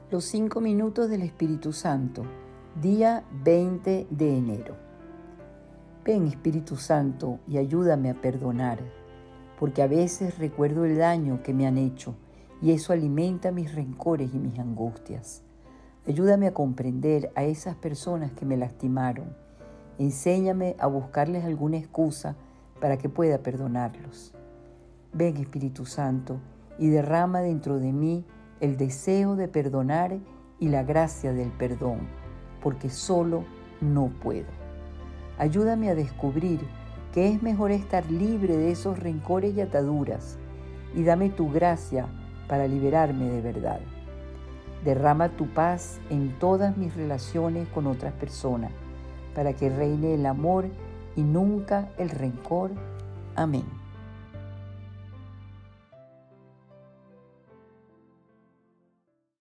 Los 5 minutos del Espíritu Santo, día 20 de enero. Ven, Espíritu Santo, y ayúdame a perdonar, porque a veces recuerdo el daño que me han hecho y eso alimenta mis rencores y mis angustias. Ayúdame a comprender a esas personas que me lastimaron. Enséñame a buscarles alguna excusa para que pueda perdonarlos. Ven, Espíritu Santo, y derrama dentro de mí el deseo de perdonar y la gracia del perdón, porque solo no puedo. Ayúdame a descubrir que es mejor estar libre de esos rencores y ataduras, y dame tu gracia para liberarme de verdad. Derrama tu paz en todas mis relaciones con otras personas, para que reine el amor y nunca el rencor. Amén.